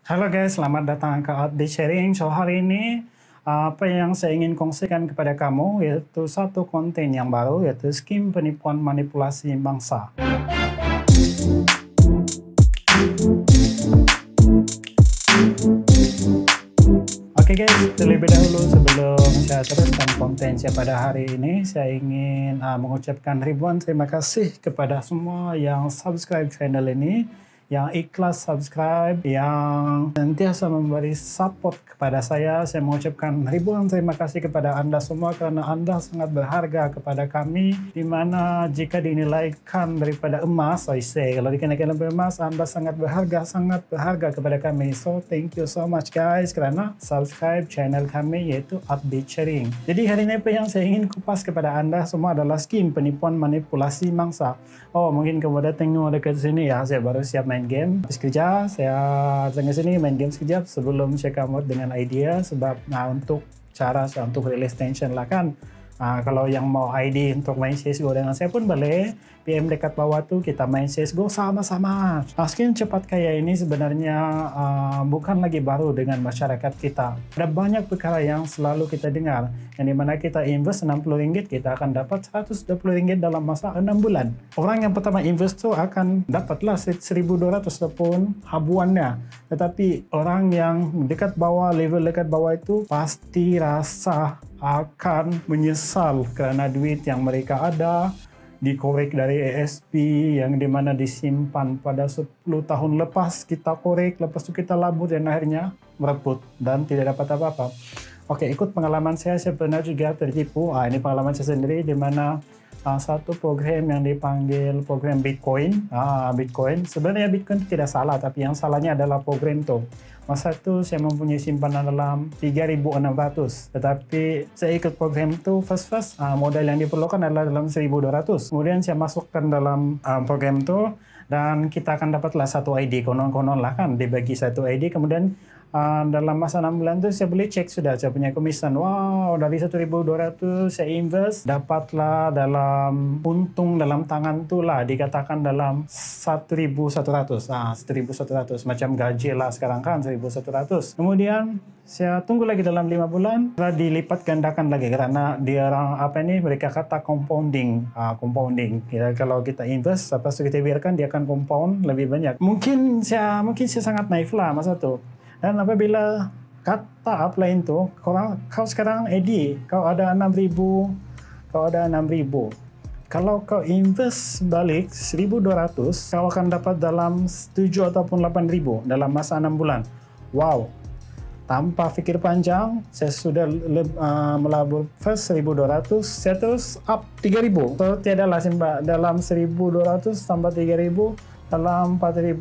Halo guys, selamat datang ke Update Sharing. So hari ini apa yang saya ingin kongsikan kepada kamu yaitu satu konten yang baru, yaitu skim penipuan manipulasi mangsa. Oke guys, terlebih dahulu sebelum saya teruskan konten saya pada hari ini, saya ingin mengucapkan ribuan terima kasih kepada semua yang subscribe channel ini, yang ikhlas subscribe, yang sentiasa memberi support kepada saya. Saya mengucapkan ribuan terima kasih kepada Anda semua karena Anda sangat berharga kepada kami, dimana jika dinilaikan daripada emas, kalau dikenakan lebih emas, Anda sangat berharga kepada kami. So thank you so much guys karena subscribe channel kami yaitu Update Sharing. Jadi hari ini apa yang saya ingin kupas kepada Anda semua adalah skim penipuan manipulasi mangsa. Oh mungkin kamu datang dekat sini ya, saya baru siap main game. Habis kerja, saya datang ke sini main game sekejap sebelum check out dengan idea sebab untuk cara untuk release tension lah kan. Kalau yang mau ID untuk main CSGO dengan saya pun boleh PM dekat bawah tuh, kita main CSGO sama-sama. Skim cepat kaya ini sebenarnya bukan lagi baru dengan masyarakat kita. Ada banyak perkara yang selalu kita dengar, yang dimana kita invest RM60, kita akan dapat RM120 dalam masa 6 bulan. Orang yang pertama invest tuh akan dapatlah 1.200 ataupun habuannya. Tetapi orang yang level dekat bawah itu pasti rasa akan menyesal kerana duit yang mereka ada dikorek dari ASP yang dimana disimpan pada 10 tahun lepas, kita korek, lepas itu kita labur dan akhirnya mereput dan tidak dapat apa-apa. Oke, ikut pengalaman saya pernah juga tertipu. Ini pengalaman saya sendiri di mana satu program yang dipanggil program Bitcoin. Bitcoin. Sebenarnya Bitcoin itu tidak salah, tapi yang salahnya adalah program itu. Masa itu saya mempunyai simpanan dalam 3.600, tetapi saya ikut program itu first modal yang diperlukan adalah dalam 1.200. Kemudian saya masukkan dalam program itu dan kita akan dapatlah satu ID, konon-konon lah kan, dibagi satu ID. Kemudian dalam masa 6 bulan itu saya boleh cek sudah saya punya komisen. Wow, dari 1.200 saya invest, dapatlah dalam untung dalam tangan tu lah dikatakan dalam 1.100. 1.100 macam gaji lah sekarang kan 1.100. Kemudian saya tunggu lagi dalam 5 bulan, dilipat gandakan lagi karena dia orang mereka kata compounding. Kalau kita invest, lepas itu kita biarkan dia akan compound lebih banyak. Mungkin saya sangat naif lah masa tu. Dan apabila kata upline tu, kau sekarang kau ada 6.000, kalau kau invest balik 1.200, kau akan dapat dalam 7 ataupun 8.000 dalam masa 6 bulan. Wow, tanpa fikir panjang, saya sudah melabur first 1.200, saya terus up 3.000. So tiadalah dalam 1.200 tambah 3.000, dalam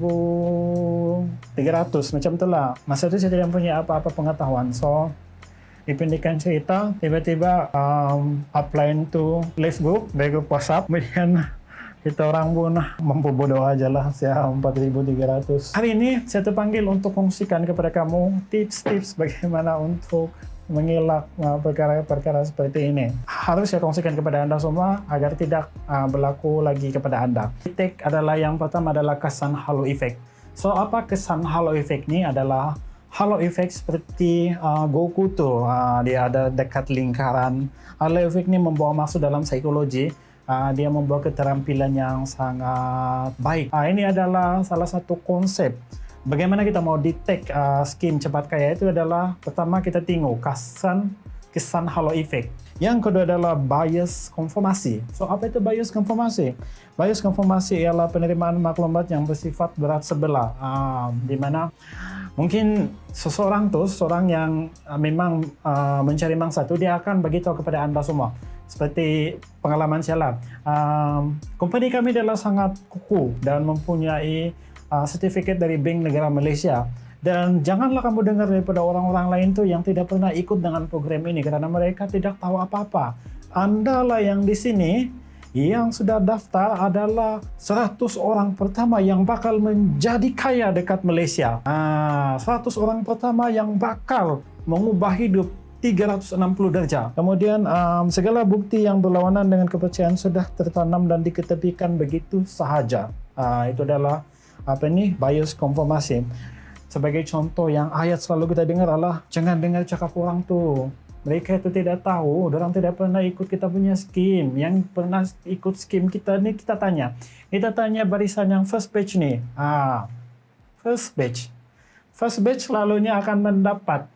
4.300 macam itulah. Masa itu saya tidak punya apa-apa pengetahuan. So dipendekkan cerita, tiba-tiba upline to live group, dari grup WhatsApp. Kemudian kita orang pun memperbodoh aja lah, saya 4.300. Hari ini saya terpanggil untuk kongsikan kepada kamu tips-tips bagaimana untuk mengelak perkara-perkara seperti ini. Harus saya kongsikan kepada Anda semua agar tidak berlaku lagi kepada Anda. Titik adalah yang pertama adalah kesan halo effect. So apa kesan halo effect ini? Adalah halo effect seperti Goku tuh, dia ada dekat lingkaran. Halo effect ini membawa masuk dalam psikologi. Dia membawa keterampilan yang sangat baik. Ini adalah salah satu konsep. Bagaimana kita mau detect skim cepat kaya itu adalah pertama kita tengok kesan halo effect. Yang kedua adalah bias konfirmasi. So apa itu bias konfirmasi? Bias konfirmasi ialah penerimaan maklumat yang bersifat berat sebelah. Di mana mungkin seseorang yang memang mencari mangsa itu dia akan beritahu kepada Anda semua. Seperti pengalaman saya lah. Company kami adalah sangat kukuh dan mempunyai sertifikat dari Bank Negara Malaysia. Dan janganlah kamu dengar daripada orang-orang lain tuh yang tidak pernah ikut dengan program ini karena mereka tidak tahu apa-apa. Anda lah yang di sini yang sudah daftar adalah 100 orang pertama yang bakal menjadi kaya dekat Malaysia. 100 orang pertama yang bakal mengubah hidup 360 derajat. Kemudian segala bukti yang berlawanan dengan kepercayaan sudah tertanam dan diketepikan begitu sahaja. Itu adalah bias konfirmasi. sebagai contoh yang ayat selalu kita dengar adalah jangan dengar cakap orang tuh. Mereka itu tidak tahu, orang tidak pernah ikut kita punya skim. Yang pernah ikut skim kita nih kita tanya. Kita tanya barisan yang first batch nih. First batch. First batch selalunya akan mendapat.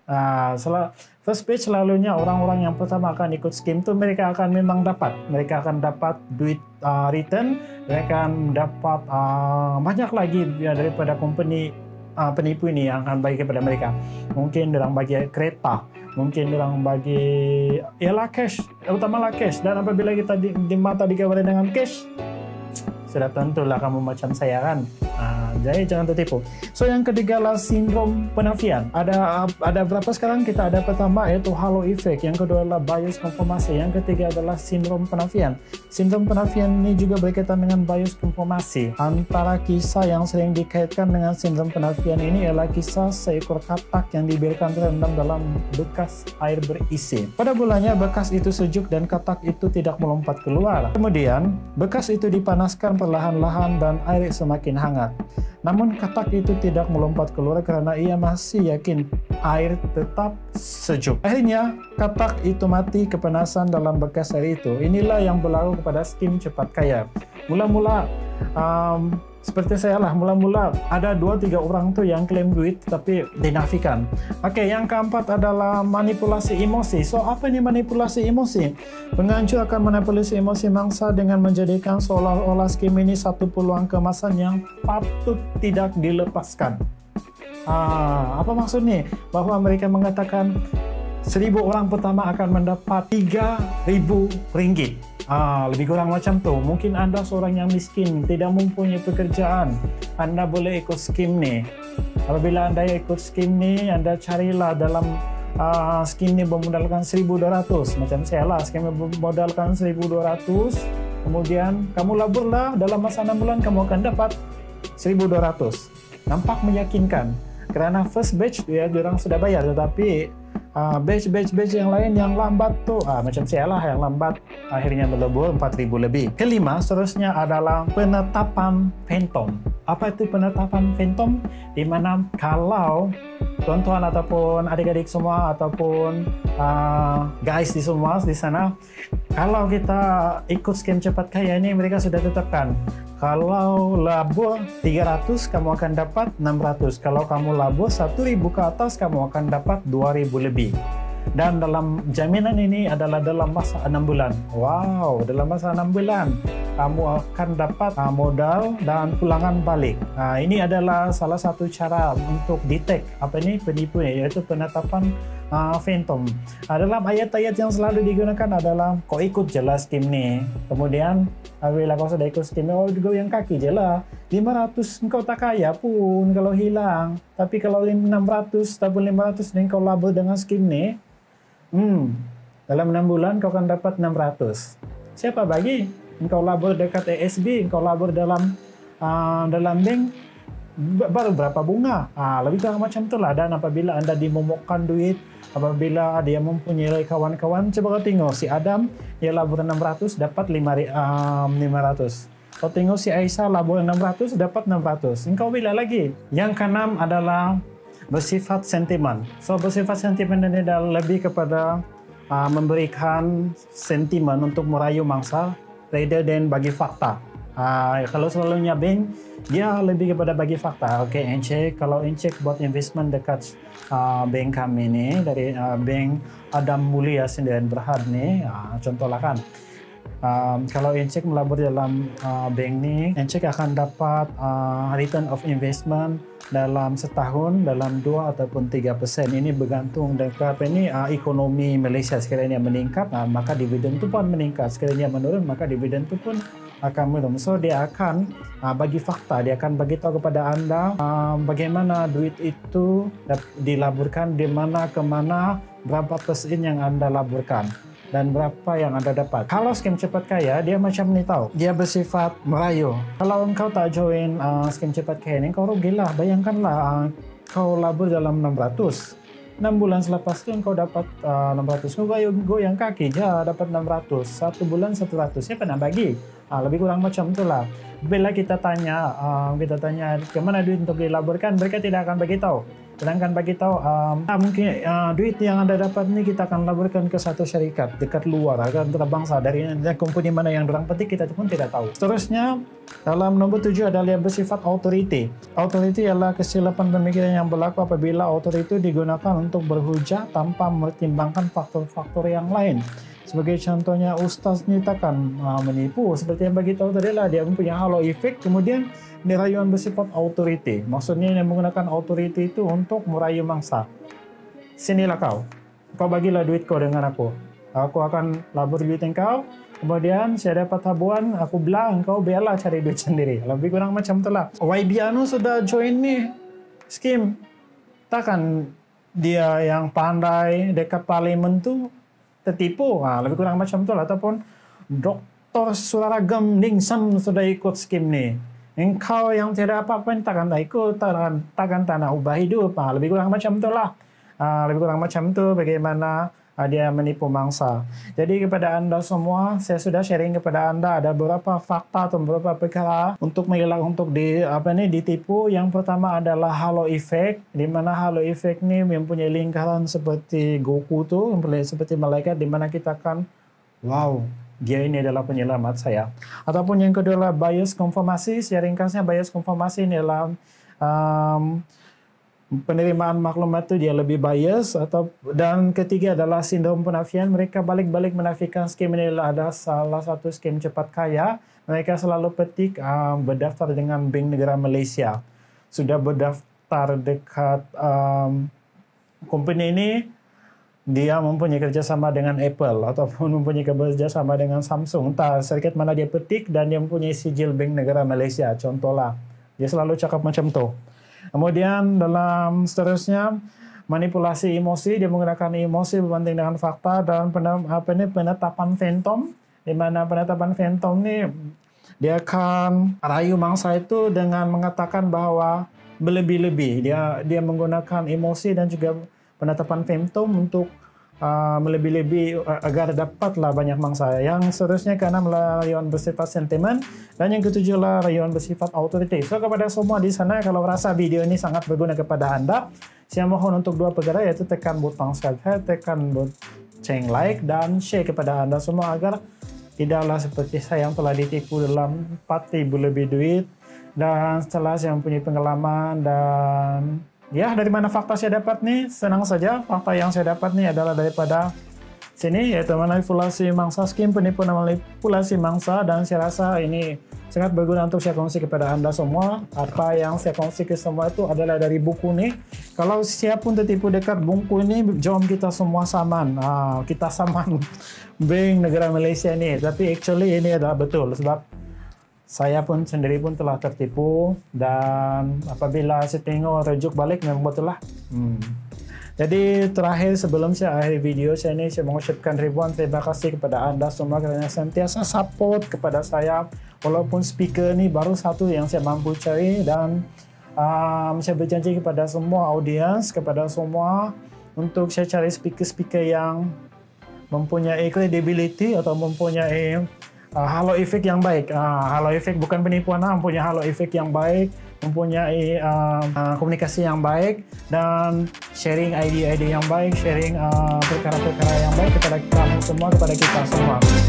First batch selalunya orang-orang yang pertama akan ikut skim itu mereka akan memang dapat. Mereka akan dapat duit return. Mereka akan dapat banyak lagi daripada company penipu ini yang akan bagi kepada mereka. Mungkin orang bagi kereta, mungkin orang bagi ialah cash, utamalah cash. Dan apabila kita di mata dikawali dengan cash, sudah tentulah kamu macam saya kan. Jadi jangan tertipu. So yang ketiga lah sindrom penafian. Ada berapa sekarang? Kita ada pertama yaitu halo effect, yang kedua adalah bias konfirmasi, yang ketiga adalah sindrom penafian. Sindrom penafian ini juga berkaitan dengan bias konfirmasi. Antara kisah yang sering dikaitkan dengan sindrom penafian ini adalah kisah seekor katak yang dibiarkan terendam dalam bekas air berisi. Pada bulannya bekas itu sejuk dan katak itu tidak melompat keluar. Kemudian bekas itu dipanaskan perlahan-lahan dan air semakin hangat. Namun katak itu tidak melompat keluar karena ia masih yakin air tetap sejuk. Akhirnya katak itu mati kepanasan dalam bekas air itu. Inilah yang berlaku kepada skim cepat kaya. Mula-mula seperti saya lah, mula-mula ada 2-3 orang tuh yang klaim duit tapi dinafikan. Oke, yang keempat adalah manipulasi emosi. So, apa ini manipulasi emosi? Pengancur akan manipulasi emosi mangsa dengan menjadikan seolah-olah skim ini satu peluang keemasan yang patut tidak dilepaskan. Apa maksudnya? Bahwa mereka mengatakan 1.000 orang pertama akan mendapat 3.000 ringgit. Lebih kurang macam tuh. Mungkin Anda seorang yang miskin, tidak mempunyai pekerjaan, Anda boleh ikut skim nih. Apabila Anda ikut skim nih, Anda carilah dalam skim ini bermodalkan 1.200. Macam saya lah, skim bermodalkan 1.200. Kemudian kamu laburlah, dalam masa 6 bulan kamu akan dapat 1.200. Nampak meyakinkan. Karena first batch ya, orang sudah bayar, tetapi batch yang lain yang lambat tuh macam saya lah yang lambat akhirnya melebur 4.000 lebih. Kelima seterusnya adalah penetapan phantom. Apa itu penetapan phantom? Dimana kalau tuan-tuan ataupun adik-adik semua ataupun guys di semua di sana, kalau kita ikut skim cepat kaya ini mereka sudah tetapkan. Kalau labur 300 kamu akan dapat 600. Kalau kamu labur 1.000 ke atas kamu akan dapat 2.000 lebih. Dan dalam jaminan ini adalah dalam masa 6 bulan. Wow, dalam masa 6 bulan kamu akan dapat modal dan pulangan balik. Ini adalah salah satu cara untuk detect apa ini penipu, yaitu penetapan phantom. Dalam ayat-ayat yang selalu digunakan adalah kau ikut jelas skim nih. Kemudian bila kau sudah ikut skim, goyang kaki je lah. 500 engkau tak kaya pun kalau hilang. Tapi kalau 600 ataupun 500 nih kau labur dengan skim nih, dalam 6 bulan kau akan dapat 600. Siapa bagi? Engkau labur dekat ASB, engkau labur dalam bank, baru berapa bunga? Lebih kurang macam itulah. Dan apabila Anda dimomokkan duit, apabila dia mempunyai kawan-kawan, coba kau tengok si Adam, dia labur 600 dapat 500. Kau tengok si Aisyah labur 600 dapat 600. Engkau bila lagi? Yang keenam adalah bersifat sentimen. So bersifat sentimen ini adalah lebih kepada memberikan sentimen untuk merayu mangsa rather than bagi fakta. Kalau selalunya bank, dia lebih kepada bagi fakta. Oke, Encik, kalau Encik buat investment dekat bank kami nih, dari bank Adam Mulia Sdn Berhad nih, contohlah kan. Kalau Encik melabur dalam bank ni, Encik akan dapat return of investment dalam setahun dalam 2 ataupun 3%. Ini bergantung dekat ekonomi Malaysia. Sekiranya meningkat, maka dividen itu pun meningkat. Sekiranya menurun, maka dividen itu pun akan menurun. So dia akan bagi fakta, dia akan bagi tahu kepada Anda bagaimana duit itu dilaburkan, di mana ke mana, berapa persen yang Anda laburkan dan berapa yang Anda dapat. Kalau skim cepat kaya, dia macam ni tahu. Dia bersifat merayu. Kalau engkau tak join skim cepat kaya ni, kau rugilah. Bayangkanlah kau labur dalam 600. 6 bulan selepas itu engkau dapat 600. Kau goyang kaki aja dapat 600. 1 bulan 100. Siapa nak bagi? Lebih kurang macam itulah. Bila kita tanya kemana duit untuk dilaburkan, mereka tidak akan bagi tahu. Sedangkan bagi tahu mungkin duit yang Anda dapat ini kita akan laburkan ke satu syarikat dekat luar, antara bangsa dari company mana yang dorang petik kita pun tidak tahu. Seterusnya dalam nomor 7 adalah yang bersifat authority. Authority adalah kesilapan pemikiran yang berlaku apabila authority digunakan untuk berhujah tanpa mempertimbangkan faktor-faktor yang lain. Sebagai contohnya, ustaz ni takkan menipu. Seperti yang bagi tahu tadi lah, dia mempunyai halo efek. Kemudian ini rayuan bersifat authority. Maksudnya yang menggunakan authority itu untuk merayu mangsa. Sinilah kau bagilah duit kau dengan aku. Aku akan labur duit engkau. Kemudian saya dapat habuan, aku bilang engkau biarlah cari duit sendiri. Lebih kurang macam itulah. YB Anu sudah join nih scheme. Takkan dia yang pandai dekat parlimen tu tertipu. Lebih kurang macam itulah. Ataupun Dr. Suraragam Ningsam sudah ikut scheme ni. Engkau yang tidak apa-apa takkan tak ikut, takkan tak nak ubah hidup. Lebih kurang macam itulah. Lebih kurang macam itu bagaimana dia menipu mangsa. Jadi kepada anda semua, saya sudah sharing kepada anda ada beberapa fakta atau beberapa perkara untuk mengelak untuk ditipu. Yang pertama adalah halo effect, di mana halo effect ni mempunyai lingkaran seperti Goku tu, seperti malaikat, di mana kita akan wow, dia ini adalah penyelamat saya. Ataupun yang kedua adalah bias konfirmasi. Saya ringkasnya, bias konfirmasi ini adalah penerimaan maklumat itu dia lebih bias. Dan ketiga adalah sindrom penafian. Mereka balik-balik menafikan skim ini adalah ada salah satu skim cepat kaya. Mereka selalu petik berdaftar dengan Bank Negara Malaysia. Sudah berdaftar dekat company ini, dia mempunyai kerjasama dengan Apple ataupun mempunyai kerjasama dengan Samsung. Entah syarikat mana dia petik dan dia mempunyai sijil Bank Negara Malaysia. Contohlah, dia selalu cakap macam tu. Kemudian dalam seterusnya, manipulasi emosi. Dia menggunakan emosi berbanding dengan fakta dan penetapan phantom. Di mana penetapan phantom ni dia akan rayu mangsa itu dengan mengatakan bahwa berlebih-lebih. Dia menggunakan emosi dan juga penetapan phantom untuk melebih-lebih agar dapatlah banyak mangsa. Yang seterusnya karena rayuan bersifat sentimen. Dan yang ketujuh lah rayuan bersifat authority. So kepada semua di sana, kalau rasa video ini sangat berguna kepada anda, saya mohon untuk dua perkara, yaitu tekan butang subscribe, tekan butang like dan share kepada anda semua agar tidaklah seperti saya yang telah ditipu dalam 4,000 lebih duit. Dan setelah saya mempunyai pengalaman dan ya, dari mana fakta saya dapat nih? Senang saja. Fakta yang saya dapat nih adalah daripada sini, yaitu manipulasi mangsa, skim penipuan manipulasi mangsa. Dan saya rasa ini sangat berguna untuk saya kongsi kepada anda semua. Apa yang saya kongsi ke semua itu adalah dari buku nih. Kalau siapapun tertipu dekat buku ini, jom kita semua saman. Kita saman Bank Negara Malaysia ini. Tapi actually ini adalah betul, sebab saya pun sendiri pun telah tertipu, dan apabila saya tengok rujuk balik memang betul lah. Jadi terakhir sebelum saya akhiri video saya ini, saya mengucapkan ribuan terima kasih kepada anda semua kerana sentiasa support kepada saya. Walaupun speaker ni baru satu yang saya mampu cari, dan saya berjanji kepada semua audiens, kepada semua, untuk saya cari speaker-speaker yang mempunyai credibility atau mempunyai halo efek yang baik. Halo efek bukan penipuan, mempunyai halo efek yang baik, mempunyai komunikasi yang baik, dan sharing ide-ide yang baik, sharing perkara-perkara yang baik kepada kamu semua, kepada kita semua.